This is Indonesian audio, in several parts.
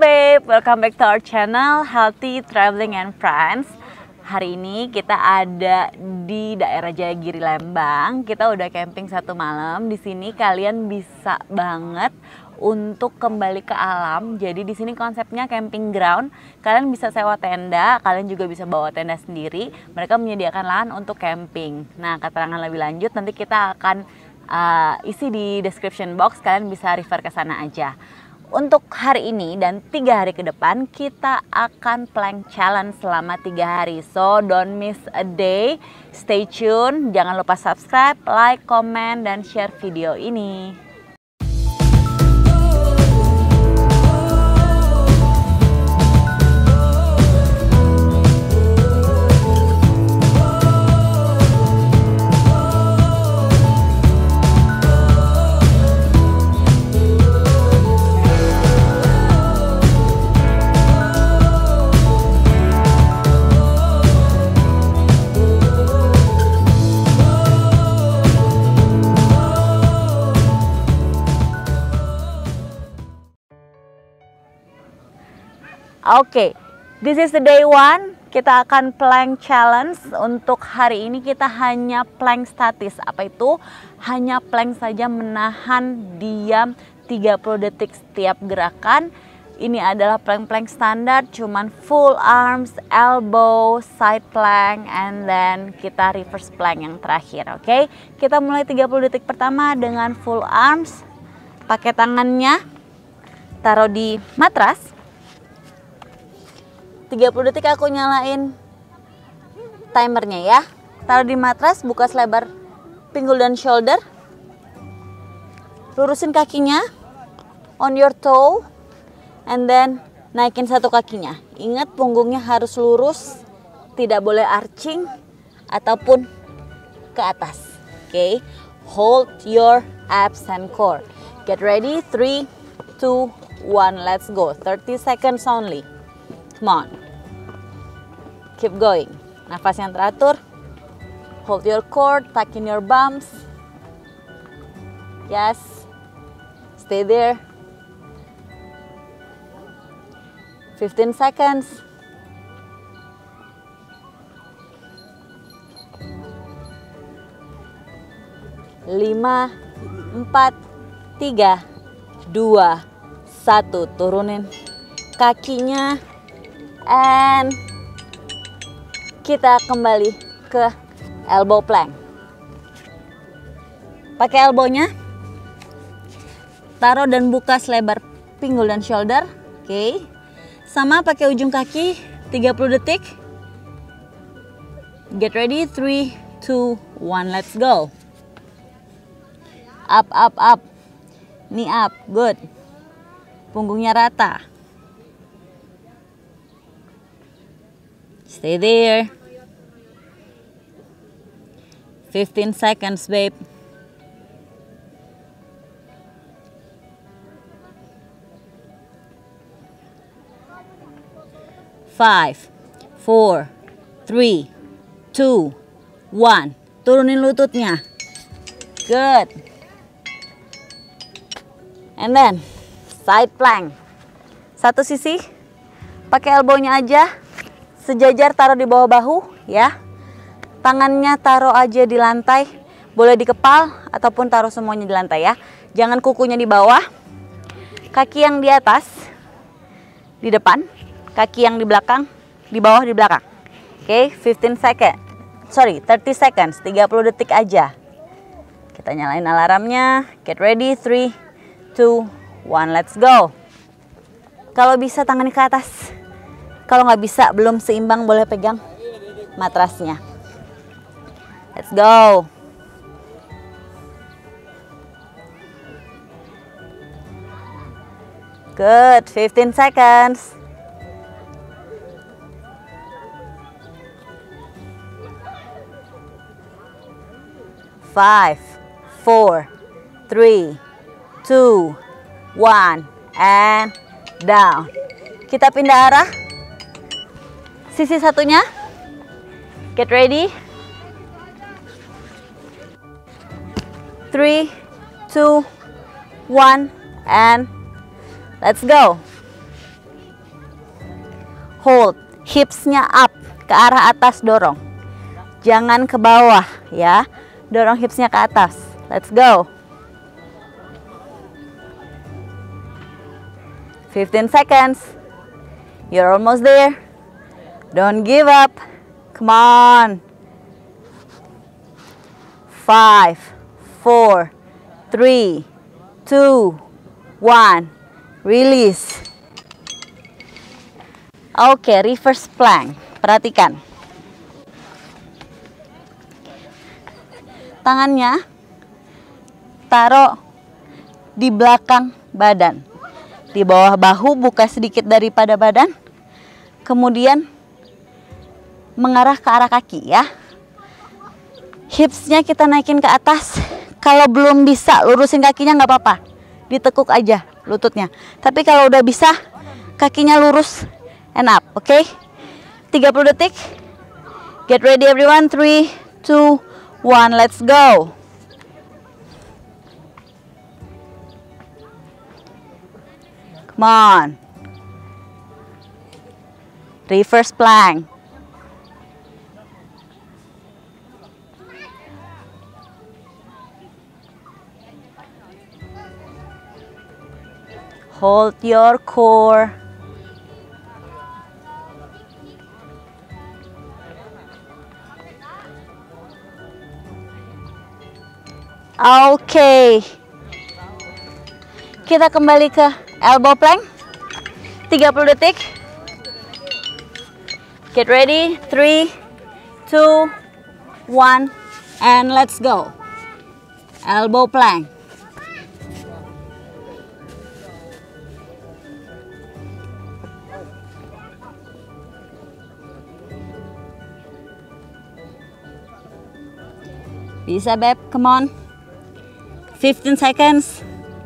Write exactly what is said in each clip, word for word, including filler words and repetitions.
babe, welcome back to our channel Healthy Traveling and Friends. Hari ini kita ada di daerah Jayagiri Lembang. Kita udah camping satu malam. Di sini kalian bisa banget untuk kembali ke alam. Jadi di sini konsepnya camping ground. Kalian bisa sewa tenda, kalian juga bisa bawa tenda sendiri. Mereka menyediakan lahan untuk camping. Nah, keterangan lebih lanjut nanti kita akan uh, isi di description box. Kalian bisa refer ke sana aja. Untuk hari ini dan tiga hari ke depan kita akan plank challenge selama tiga hari. So don't miss a day. Stay tune. Jangan lupa subscribe, like, comment, dan share video ini. Oke, okay, this is the day one. Kita akan plank challenge. Untuk hari ini kita hanya plank statis. Apa itu? Hanya plank saja, menahan diam tiga puluh detik setiap gerakan. Ini adalah plank-plank standar, cuman full arms, elbow, side plank, and then kita reverse plank yang terakhir. Oke, okay? Kita mulai tiga puluh detik pertama dengan full arms. Pakai tangannya, taruh di matras. tiga puluh detik aku nyalain timernya ya. Taruh di matras, buka selebar pinggul dan shoulder. Lurusin kakinya on your toe, and then naikin satu kakinya. Ingat punggungnya harus lurus, tidak boleh arching ataupun ke atas. Oke, okay? Hold your abs and core. Get ready, three, two, one, let's go. thirty seconds only. Come on. Keep going. Nafas yang teratur. Hold your core, tuck in your bums. Yes. Stay there. fifteen seconds. lima, empat, tiga, dua, satu. Turunin kakinya. And kita kembali ke elbow plank. Pakai elbownya, taruh dan buka selebar pinggul dan shoulder. Oke, okay. Sama pakai ujung kaki, tiga puluh detik. Get ready, three, two, one, let's go. Up, up, up. Knee up, good. Punggungnya rata. Stay there. fifteen seconds, babe. Five, four, three, two, one. Turunin lututnya. Good. And then side plank. Satu sisi. Pakai elbownya aja. Sejajar, taruh di bawah bahu ya. Tangannya taruh aja di lantai. Boleh di kepal ataupun taruh semuanya di lantai ya. Jangan kukunya di bawah. Kaki yang di atas di depan, kaki yang di belakang, di bawah di belakang. Oke, okay, fifteen seconds. Sorry, thirty seconds, tiga puluh detik aja. Kita nyalain alarmnya. Get ready, three, two, one, let's go. Kalau bisa tangannya ke atas. Kalau nggak bisa, belum seimbang, boleh pegang matrasnya. Let's go. Good, fifteen seconds. Five, four, three, two, one, and down. Kita pindah arah. Sisi satunya. Get ready. Three, two, one, and let's go. hold, hipsnya up, ke arah atas dorong. Jangan ke bawah ya, dorong hipsnya ke atas. Let's go. fifteen seconds. You're almost there. Don't give up. Come on. Five, four, three, two, one. Release. Oke, okay, reverse plank. Perhatikan. Tangannya taruh di belakang badan. Di bawah bahu, buka sedikit daripada badan. Kemudian mengarah ke arah kaki ya. Hipsnya kita naikin ke atas. Kalau belum bisa lurusin kakinya nggak apa-apa. Ditekuk aja lututnya. Tapi kalau udah bisa, kakinya lurus and up, oke? Okay? tiga puluh detik. Get ready everyone. three, two, one, let's go. Come on. Reverse plank. Hold your core. Oke. Okay. Kita kembali ke elbow plank. tiga puluh detik. Get ready. three, two, one, and let's go. Elbow plank. Bisa, Beb, come on. fifteen seconds.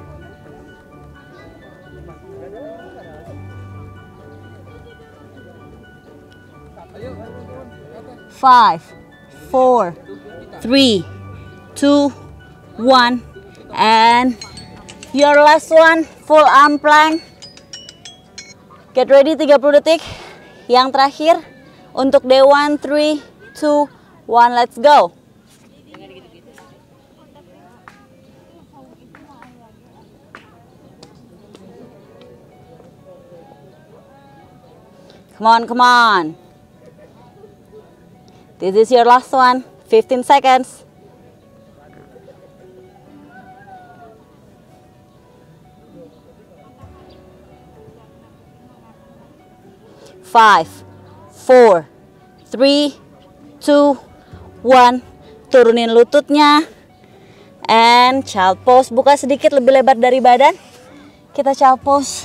Five, four, three, two, one, and your last one, full arm plank. Get ready, tiga puluh detik. Yang terakhir untuk day one, three, two, one, let's go. Come on, come on. This is your last one. fifteen seconds. Five, four, three, two, one. Turunin lututnya. And child pose. Buka sedikit lebih lebar dari badan. Kita child pose.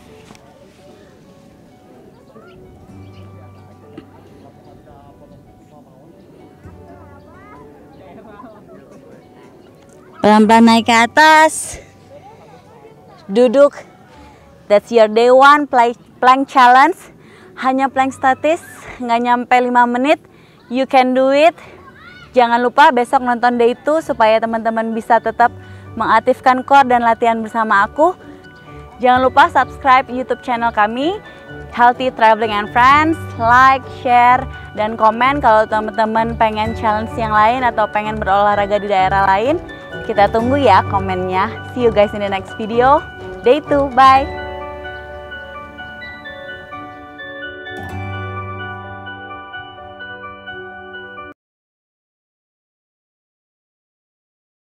Pelan-pelan naik ke atas. Duduk. That's your day one plank challenge. Hanya plank statis, nggak nyampe lima menit. You can do it. Jangan lupa besok nonton day two supaya teman-teman bisa tetap mengaktifkan core dan latihan bersama aku. Jangan lupa subscribe YouTube channel kami, Healthy Traveling and Friends. Like, share, dan komen kalau teman-teman pengen challenge yang lain atau pengen berolahraga di daerah lain. Kita tunggu ya komennya. See you guys in the next video. Day two, bye.